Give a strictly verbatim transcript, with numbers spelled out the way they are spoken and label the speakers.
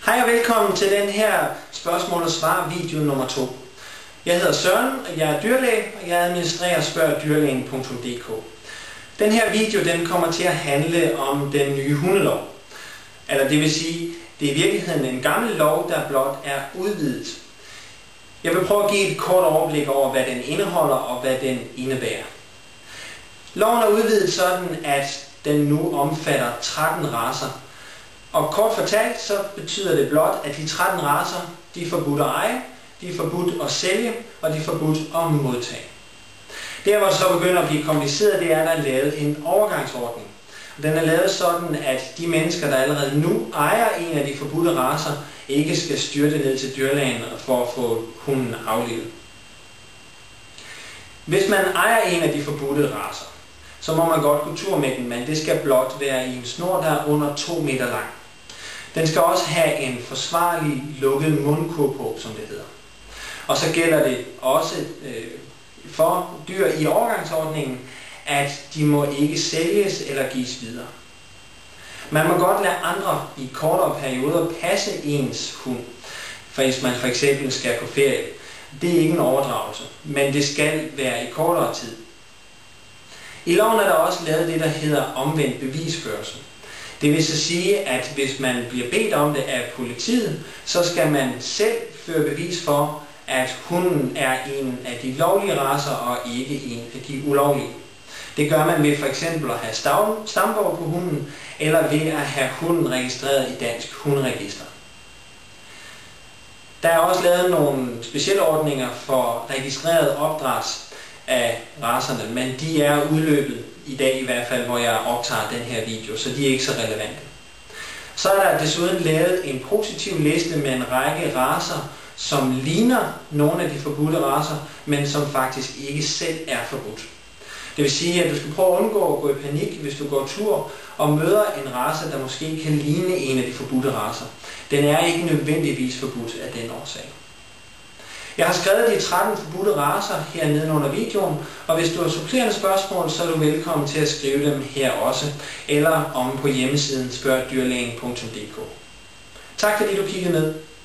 Speaker 1: Hej og velkommen til den her spørgsmål og svar video nummer to. Jeg hedder Søren, og jeg er dyrlæge, og jeg administrerer spørg dyrlægen punktum d k. Den her video den kommer til at handle om den nye hundelov. Eller det vil sige, det er i virkeligheden en gammel lov, der blot er udvidet. Jeg vil prøve at give et kort overblik over, hvad den indeholder og hvad den indebærer. Loven er udvidet sådan, at den nu omfatter tretten racer. Og kort fortalt, så betyder det blot, at de tretten racer, de er forbudt at eje, de er forbudt at sælge, og de er forbudt at modtage. Der, hvor det så begynder at blive kompliceret, det er, at der er lavet en overgangsordning. Den er lavet sådan, at de mennesker, der allerede nu ejer en af de forbudte racer, ikke skal styrte ned til dyrlægen for at få hunden aflivet. Hvis man ejer en af de forbudte racer, så må man godt gå tur med den, men det skal blot være i en snor, der er under to meter lang. Den skal også have en forsvarlig lukket mundkurv på, som det hedder. Og så gælder det også øh, for dyr i overgangsordningen, at de må ikke sælges eller gives videre. Man må godt lade andre i kortere perioder passe ens hund, for hvis man for eksempel skal på ferie. Det er ikke en overdragelse, men det skal være i kortere tid. I loven er der også lavet det, der hedder omvendt bevisførelse. Det vil så sige, at hvis man bliver bedt om det af politiet, så skal man selv føre bevis for, at hunden er en af de lovlige racer og ikke en af de ulovlige. Det gør man ved for eksempel at have stambog på hunden, eller ved at have hunden registreret i Dansk Hunderegister. Der er også lavet nogle specielle ordninger for registreret opdræt af racerne, men de er udløbet i dag i hvert fald, hvor jeg optager den her video, så de er ikke så relevante. Så er der desuden lavet en positiv liste med en række racer, som ligner nogle af de forbudte racer, men som faktisk ikke selv er forbudt. Det vil sige, at du skal prøve at undgå at gå i panik, hvis du går tur og møder en race, der måske kan ligne en af de forbudte racer. Den er ikke nødvendigvis forbudt af den årsag. Jeg har skrevet de tretten forbudte racer hernede under videoen, og hvis du har supplerende spørgsmål, så er du velkommen til at skrive dem her også, eller om på hjemmesiden spørg dyrlægen punktum d k. Tak fordi du kiggede med.